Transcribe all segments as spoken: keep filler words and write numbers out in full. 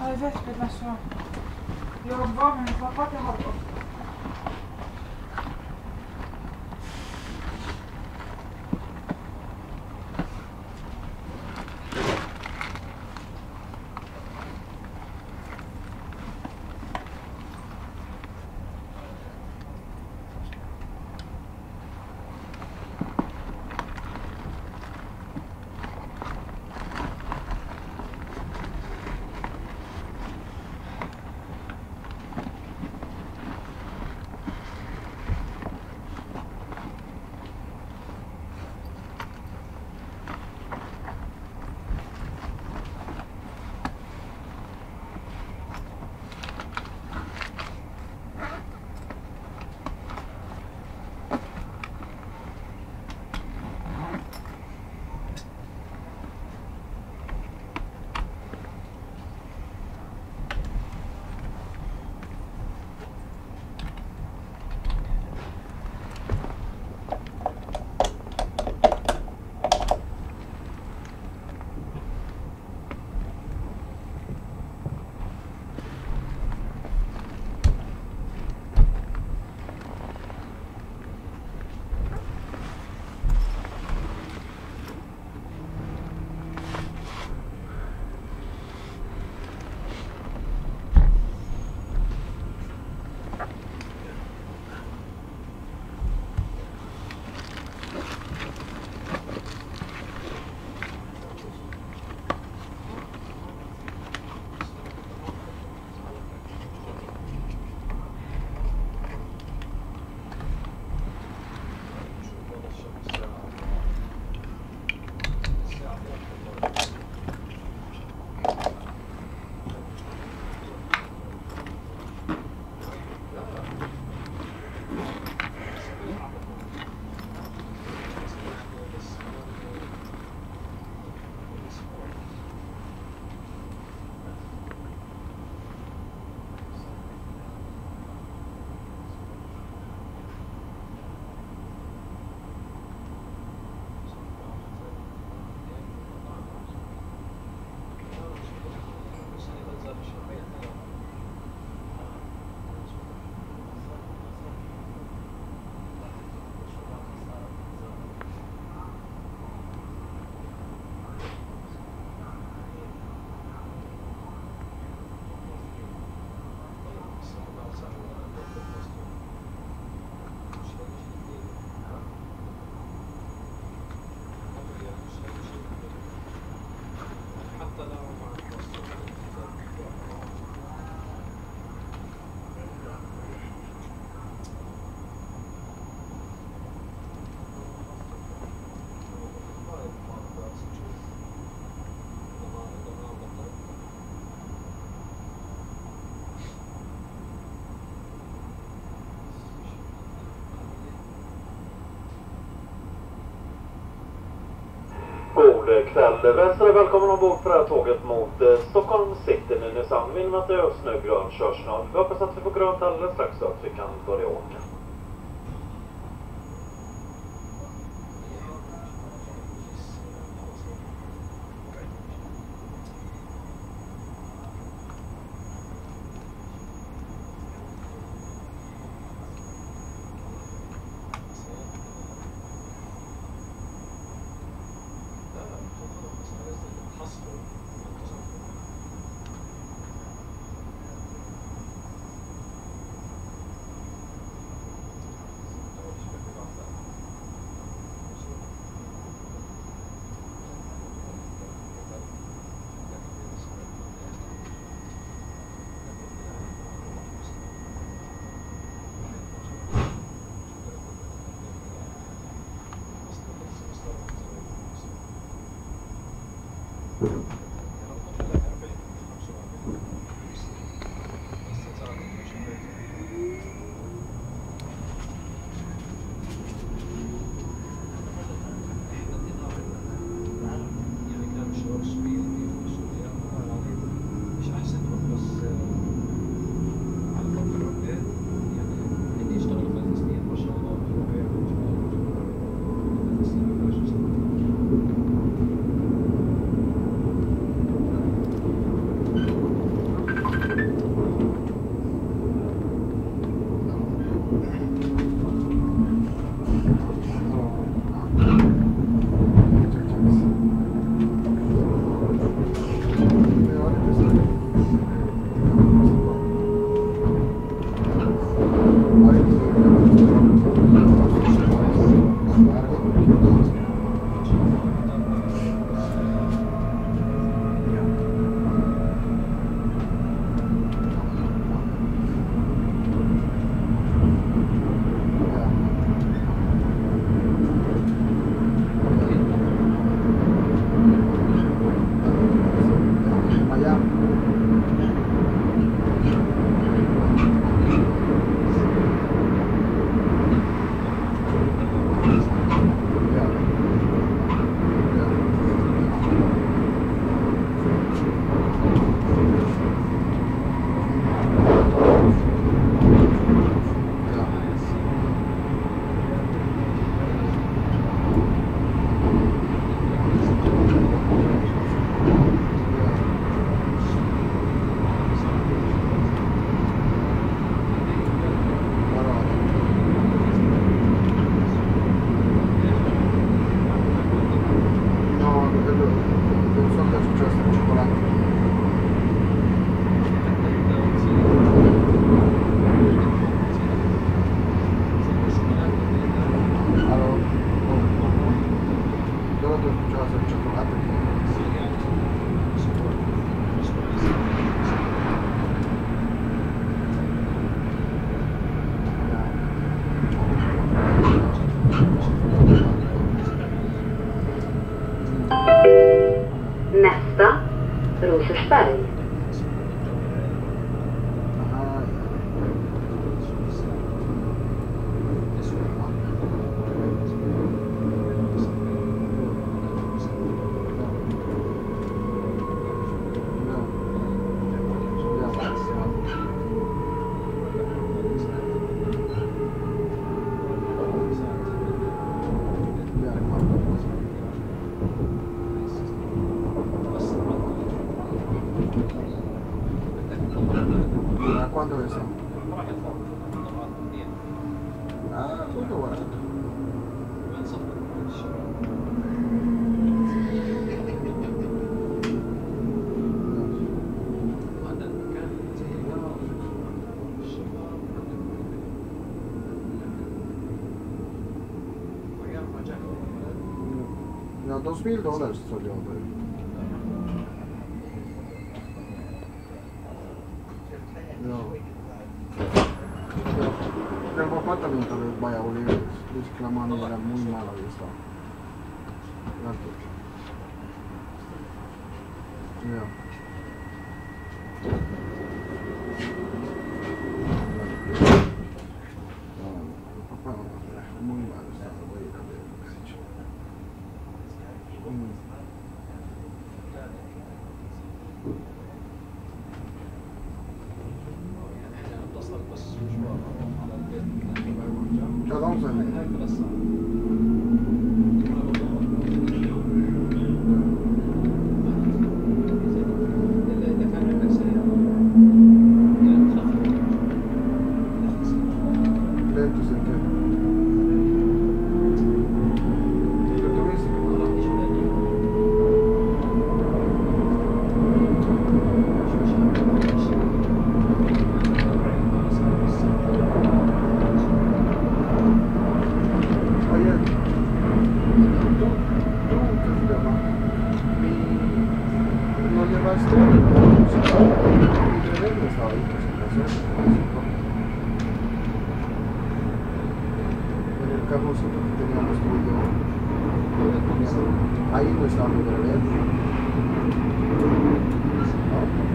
sai vettä tässä on. Joo, vaan nyt vaan patehalko. God kväll. Västra, välkommen ombord för det här tåget mot eh, Stockholm City. Nynäshamn. Vindmaterial snögrön kör snart. Vi hoppas att vi får grönt alldeles strax så att vi kan börja åka. non so che è successo al cioccolato. Allora, dove è successo al cioccolato? Nästa, Rosersberg. Quando le sono? Ah, tutto guarda. Ja, dos mil dollars tror jag det. Ja. El apartamento de Valladolid es que la mano era muy mala y está. Ya. Papá, muy mal está, voy a ir a ver lo que has hecho. Ya vamos a ver. Lentos en qué. ¿Qué tuviste? Oye, tú, tú, ¿qué se llama? Mi... ¿No llevaste? Mi tremendo estaba ahí, presentación. En el carrocito que teníamos tú y yo. Ahí no estaba mi bebé. ¿No?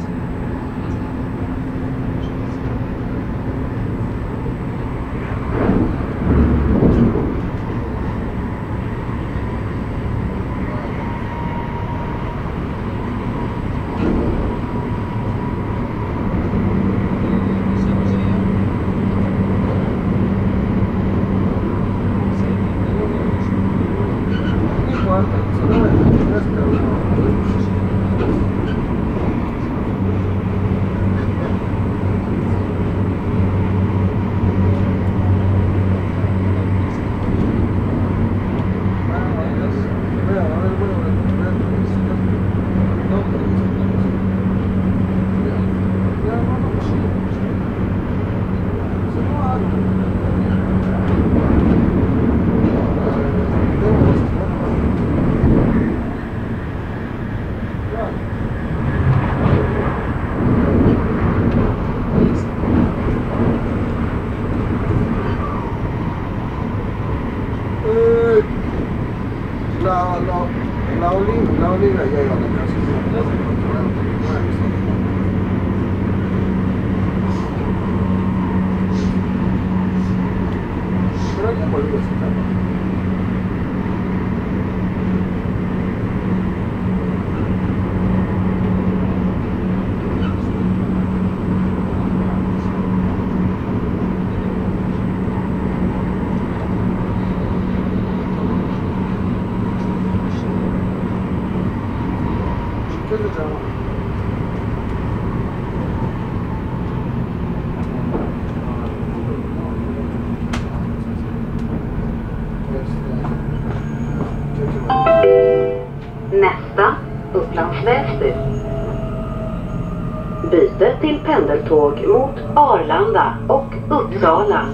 La, la, la, oliva, la oliva ya iba a la casa. Pero ya volvió a sacar. ¿Qué se llama? Nästa, Upplands Väsby. Byte till pendeltåg mot Arlanda och Uppsala.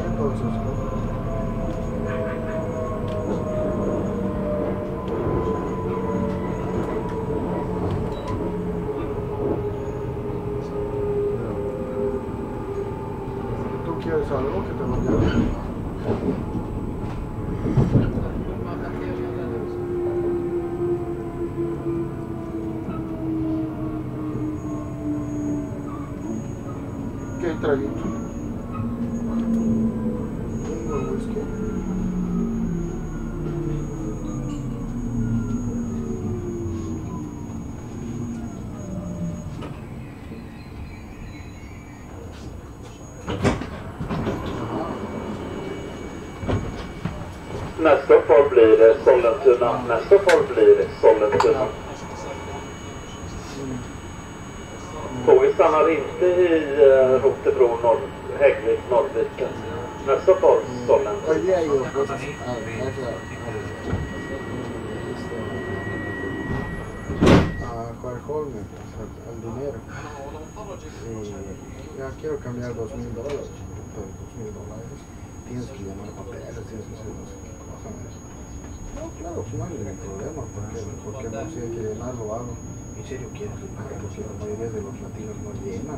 ¿Tú quieres algo que te lo llame? ¿Qué traguito? Un buen whisky. Nästa fall blir Sollentuna. Nästa fall blir Sollentuna. Tåget stannar inte i uh, Rotebro, Norr, Häggvik, Norrviken. Nästa fall Sollentuna. Hoy día hay dos cosas. A ver, a Juan Holme, al dinero. Y ya quiero cambiar dos mil dólares. Dos mil dólares. Tienes que llamar papeles, tienes que hacer no sé qué cosa. No, claro, no hay ningún problema, porque, porque no sé que llenarlo o algo. ¿En serio quieres que pague? Porque la mayoría de los latinos no llenan.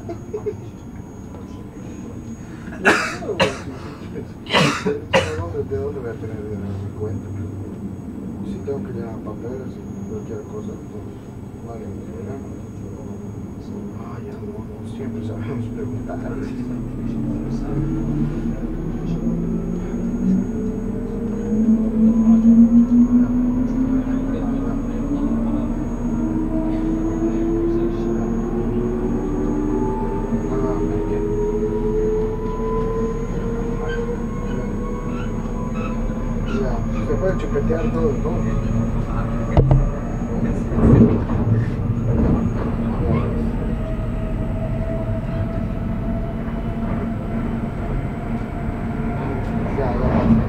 ¿De dónde, ¿De dónde voy a tener dinero en mi cuenta? Si tengo que llenar papeles y cualquier cosa, entonces no hay ningún problema. Ah, ya no, no siempre sabemos preguntar. Se puede chupetear todo el todo. Ya, ya.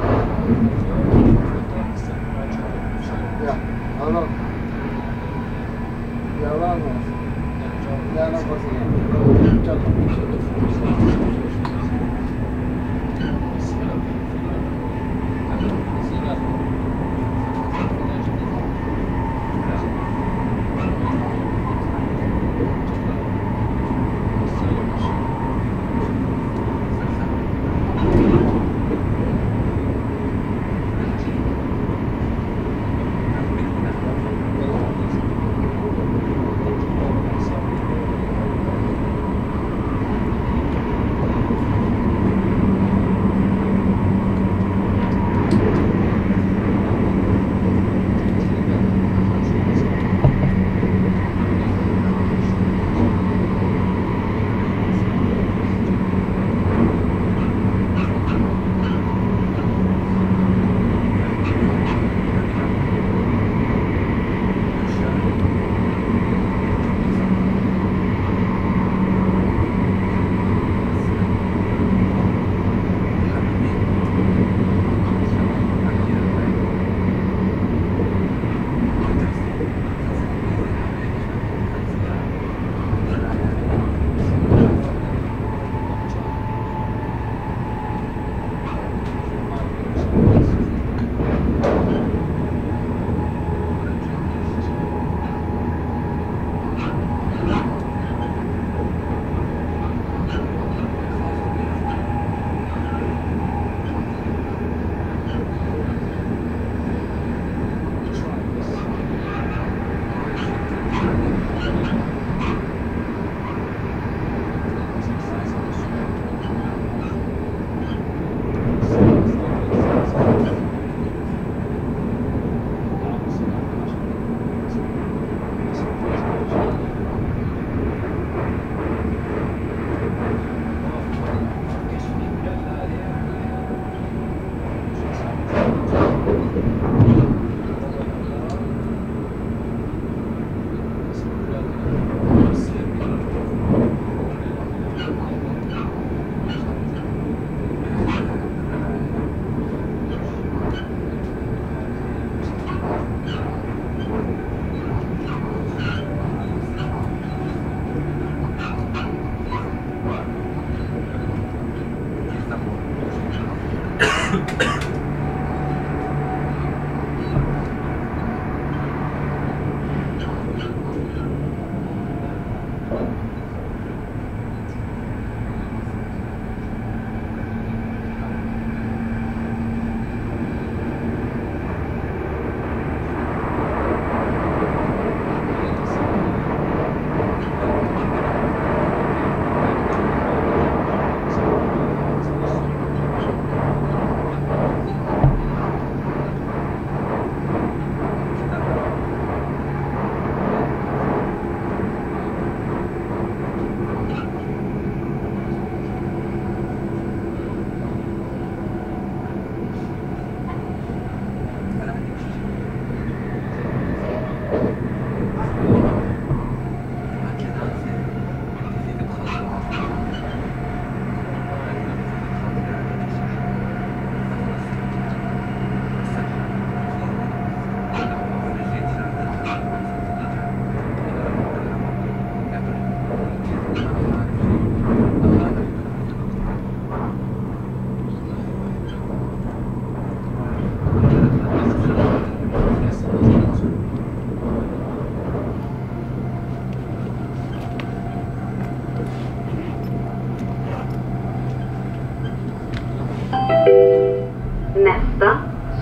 Ya, hablamos. Ya hablamos. Ya no pasa nada. Chao.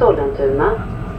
Sollentuna.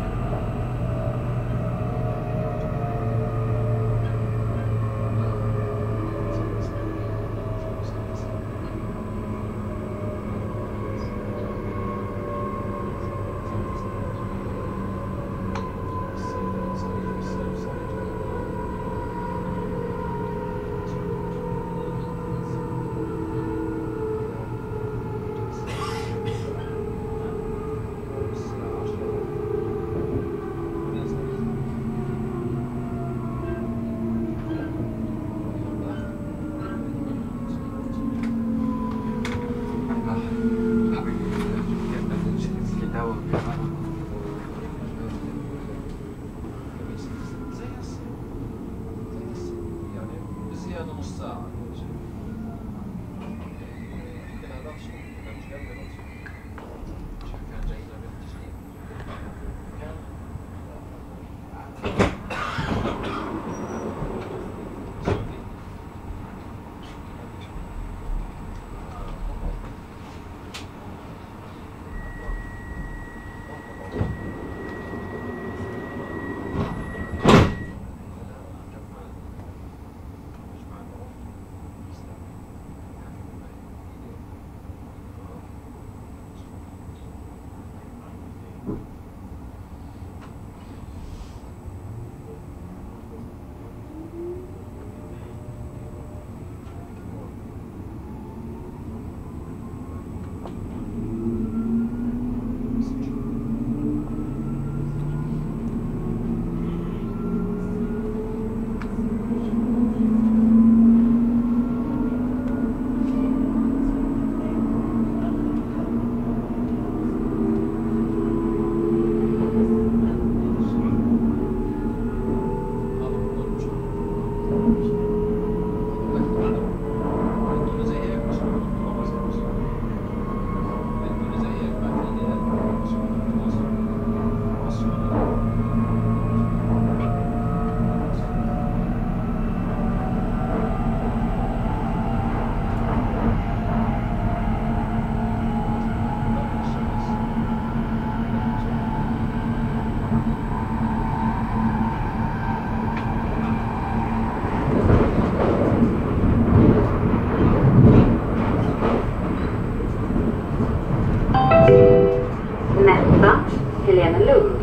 Helenelund.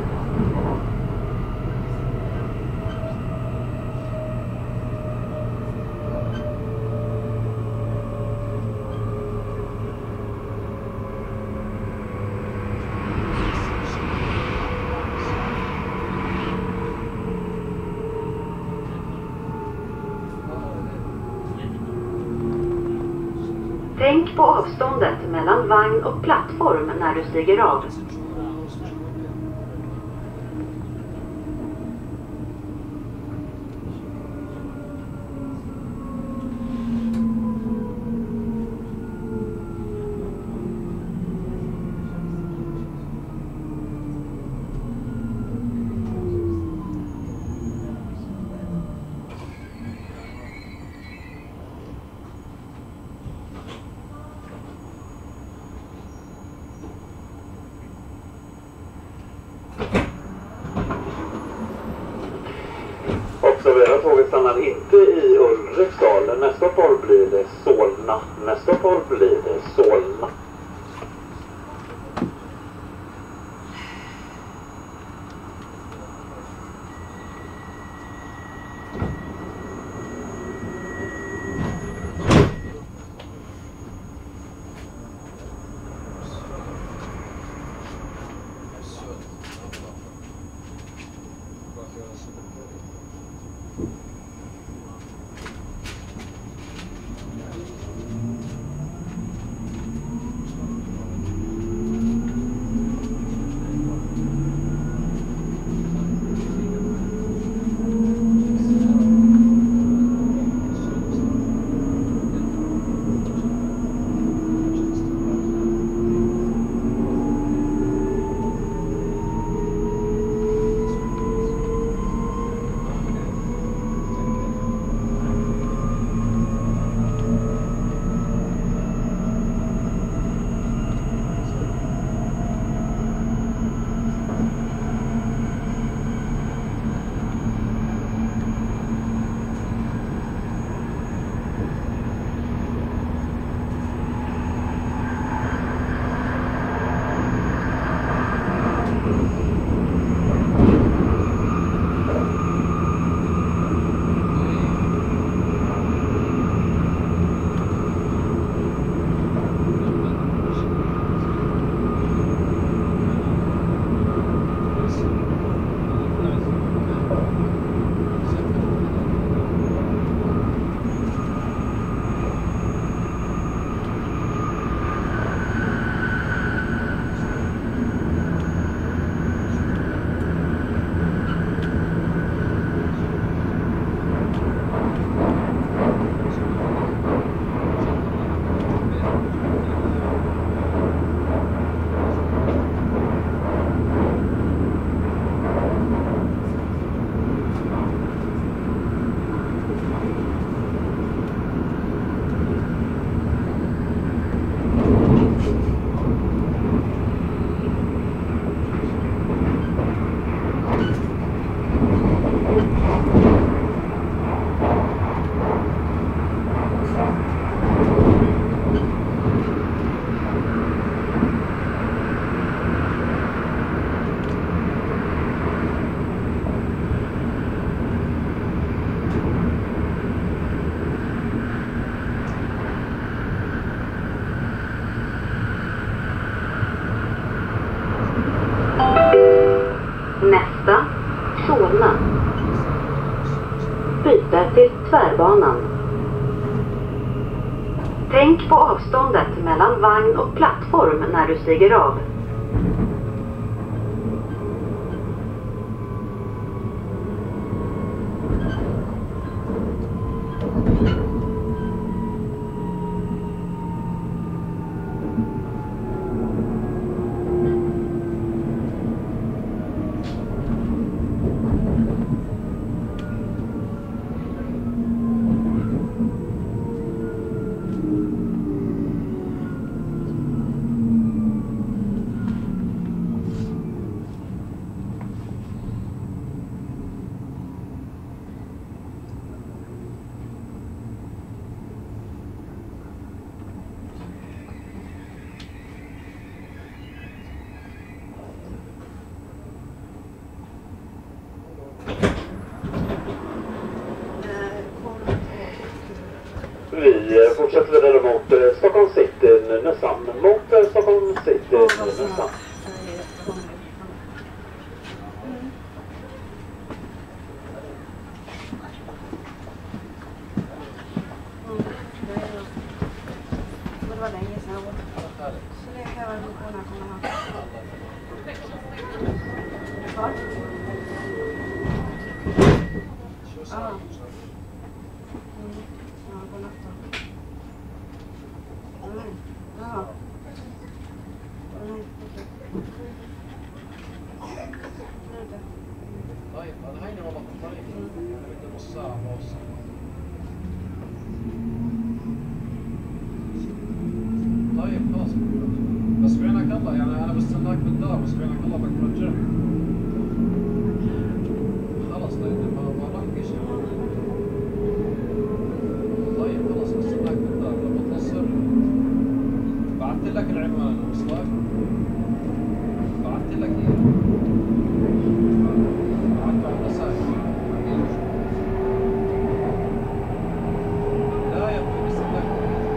Tänk på avståndet mellan vagn och plattform när du stiger av. Observera, tåget stannar inte i Ulriksdal. Nästa håll blir det Solna. Nästa håll blir det Solna. byta till tvärbanan. Tänk på avståndet mellan vagn och plattform när du stiger av. Vi fortsätter vidare mot eh, Stockholm City, Nynäshamn. Mot eh, Stockholm City, Nynäshamn. Det var länge sedan jag åt. Så det kan jag väl kunna komma här. Ja. Ja. Ja, god natt då. Mm. Ja. Mm, okej. Nu då. طيب هذا هيني والله في الطريق بدي نص ساعة بوصل. طيب خلاص بس بعينك الله يعني أنا بستناك بالدار بس بعينك الله بدك ترجعني. خلاص طيب ما ما راح شيء. طيب خلاص بستناك بالدار لما توصل بعثت لك العنوان وصلك بعثت لك إياه. بعثت على الرسائل. لا يا أخوي بستناك.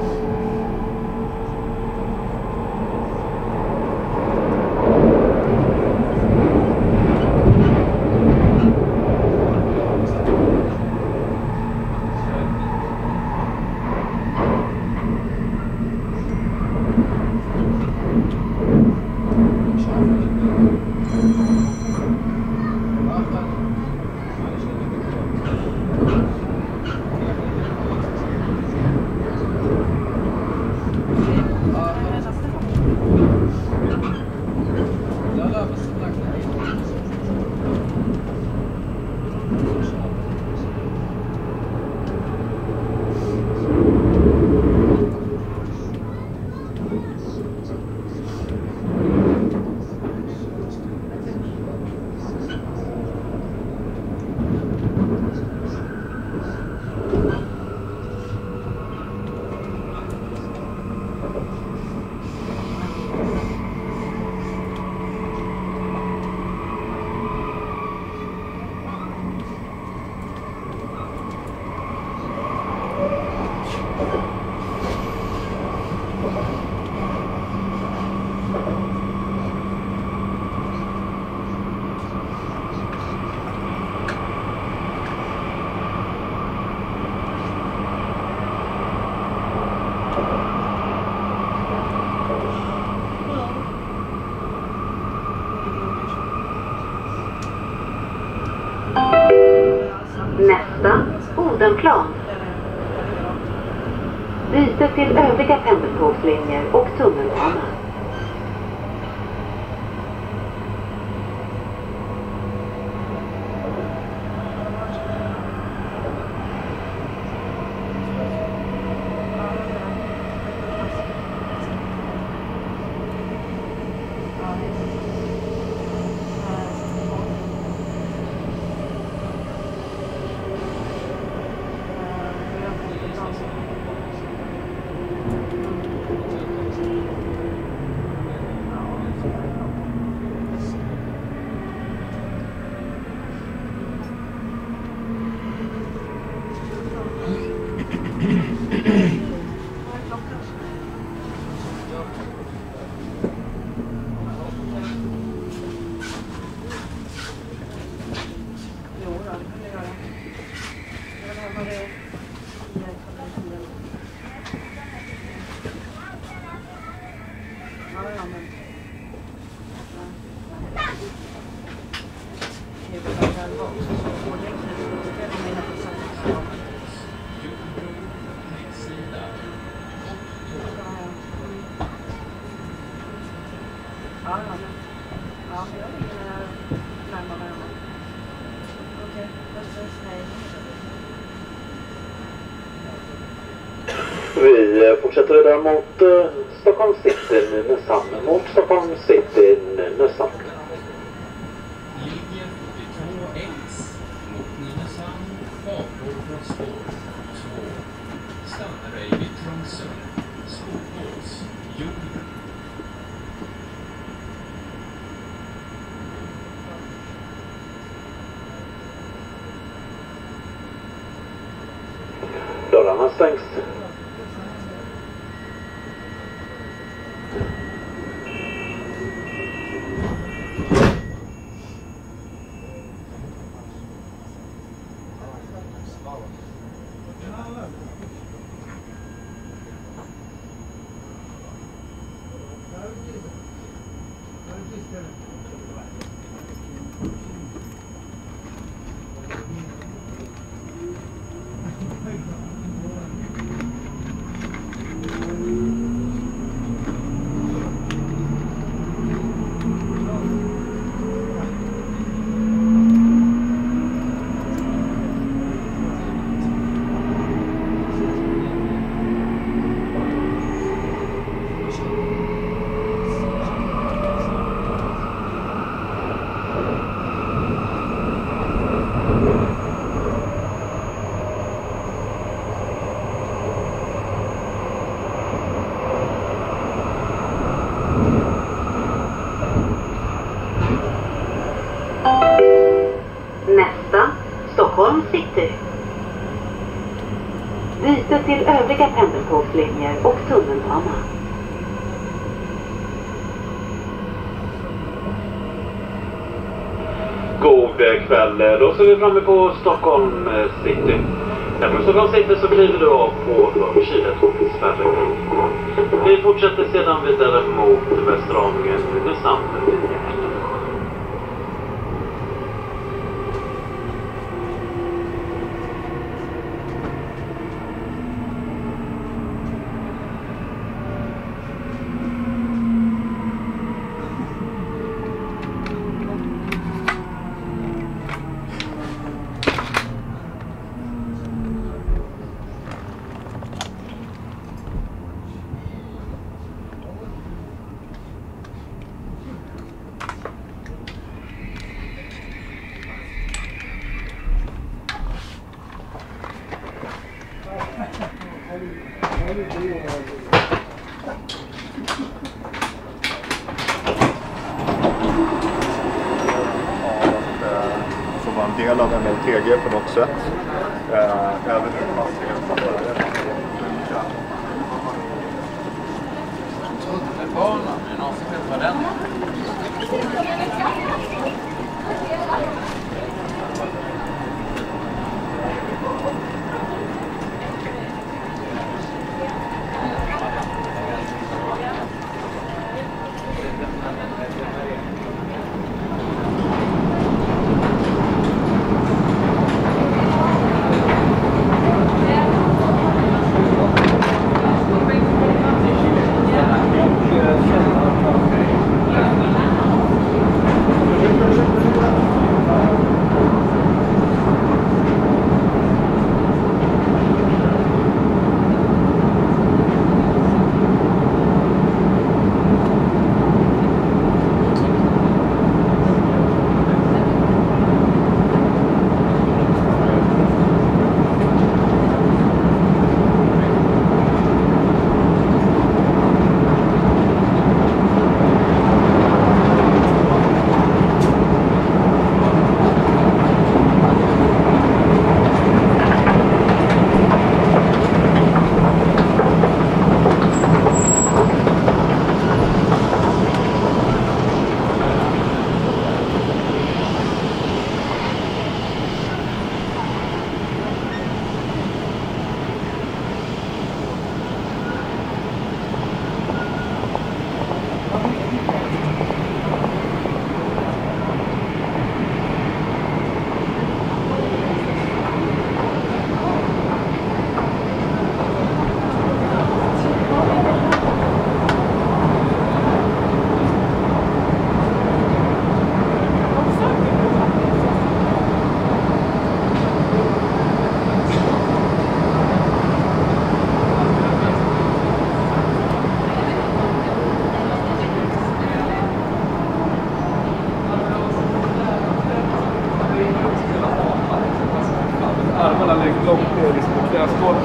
Nästa, Odenplan. Byte till övriga pendeltågslinjer och tunnelbana. det är... Ja, ja, men... Det är väl att det var också så ordentligt. Då ska de in på samma. Ja, ja, men... Ja, men jag ligger närmare varandra. Okej, vad sägs nej? Vi fortsätter redan mot uh, Stockholm City, Nynäshamn. Mot Stockholm City, Nynäshamn. Linje fyrtiotvå X mot Nynäshamn, avgår från spår två. Stannar ej vid Trångsund, Skogås, Jorden. Dörrarna stängs. Stockholm City. Byte till övriga pendeltågslinjer och tunnelbana. God kväll. Då ser vi framme på Stockholm City. Från Stockholm City så kliver du av på Kiletågets färd. Vi fortsätter sedan vidare mot Västerången, Nynäshamn. Som var en del av M L T G på något sätt. Även hur hastigheten. Tunnelbanan, är det någon som vet vad den är? Thank you. alla lägger långt ner i knäskålen.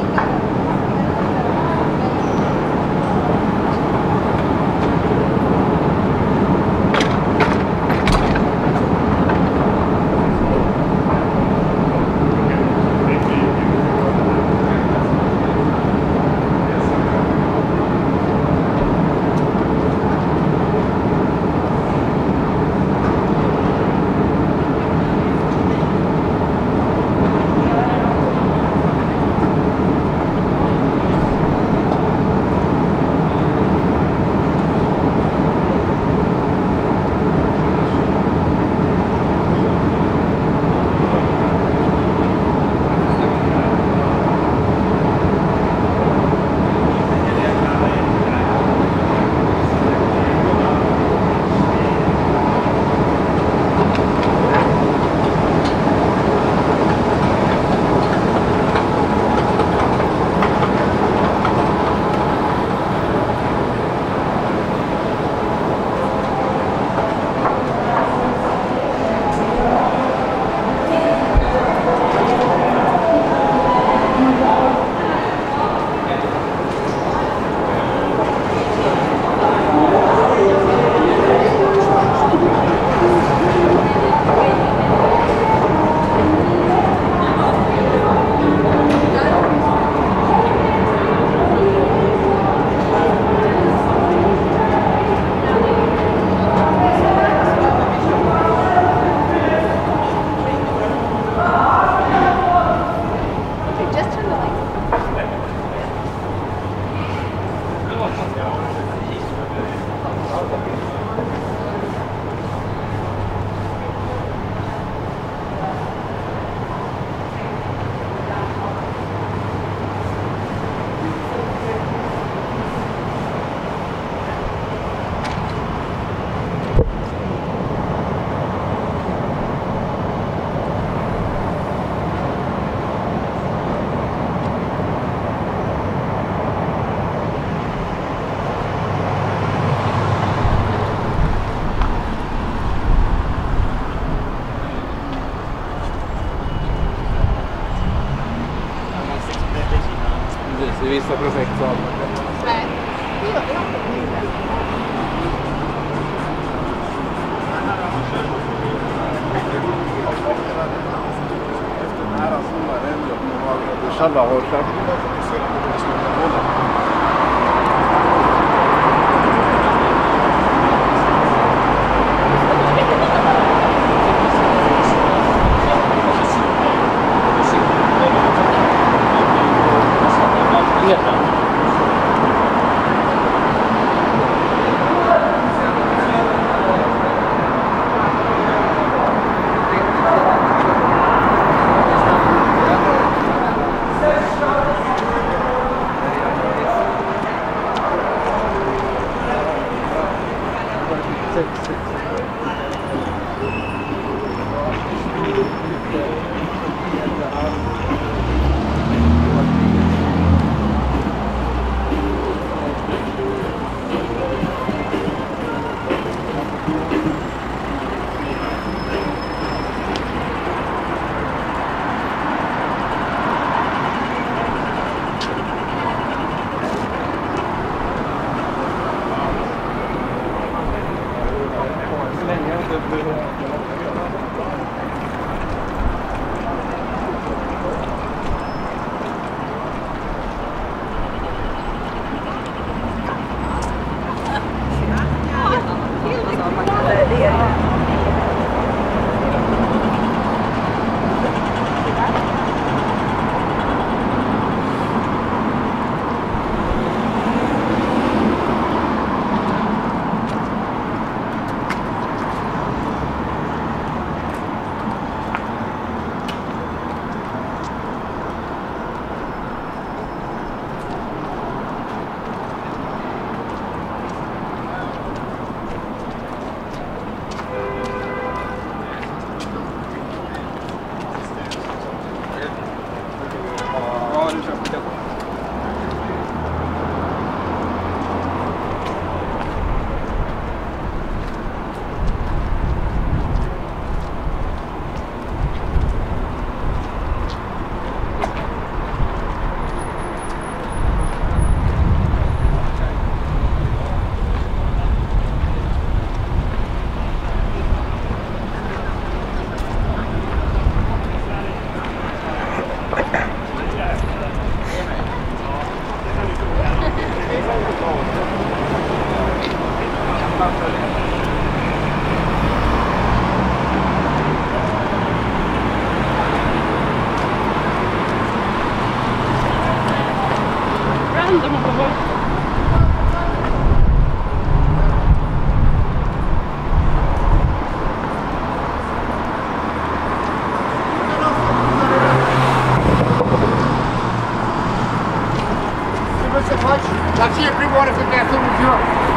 I vissa projekt så har man det. Nej, det gör jag inte. Efter den här sommaren har själva har fokuserat på det stora målet. Undrar man vad. Você pode, já tinha primora que quer ser um dia.